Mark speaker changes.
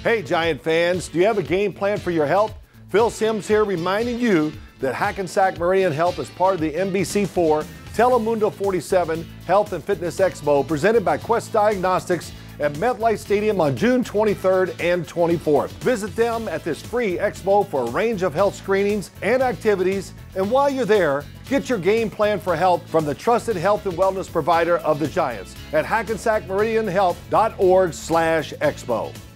Speaker 1: Hey, Giant fans, do you have a game plan for your health? Phil Sims here reminding you that Hackensack Meridian Health is part of the NBC4 Telemundo 47 Health and Fitness Expo presented by Quest Diagnostics at MetLife Stadium on June 23rd and 24th. Visit them at this free expo for a range of health screenings and activities. And while you're there, get your game plan for health from the trusted health and wellness provider of the Giants at hackensackmeridianhealth.org/expo.